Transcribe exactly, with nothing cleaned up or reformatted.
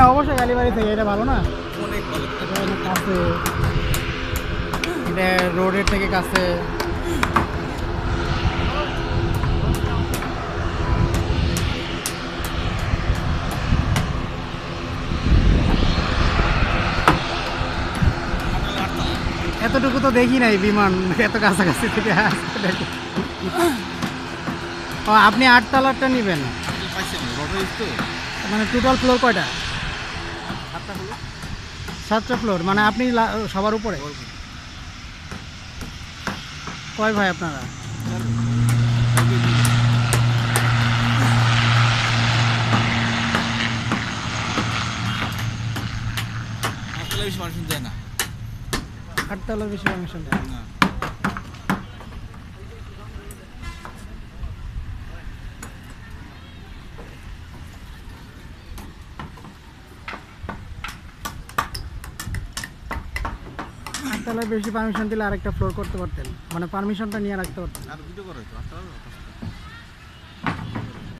অবশ্যই গালিবাড়ি থেকে এটা ভালো না, অনেক ভালো। কাছে, এটা রোডের থেকে কাছে। এতটুকু তো দেখি নাই বিমান এত কাছাকাছি থেকে আসতে দেখি। ও আপনি আটতলারটা নেবেন, মানে টোটাল ফ্লোর কয়টা? সাতটা ফ্লোর, মানে আপনি সবার উপরে। কয় ভাই আপনারা? বেশি মানুষ যায় না, আটতলার বেশি পারমিশন দেয় না। আটতলার বেশি পারমিশন দিলে আরেকটা ফ্লোর করতে পারতেন, মানে পারমিশনটা নিয়ে রাখতে পারতেন। আর ভিডিও করে তো